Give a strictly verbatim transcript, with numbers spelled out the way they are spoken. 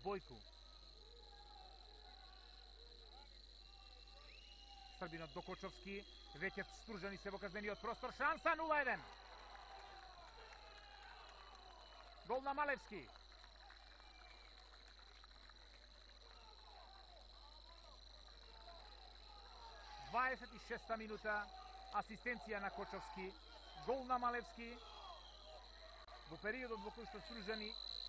Бојку. Србинот до Кочовски, веќе Стружани се во казнениот простор, шанса нула еден. Гол на Малевски. дваесет и шеста минута, асистенција на Кочовски, гол на Малевски. Во периодот во кој што Стружани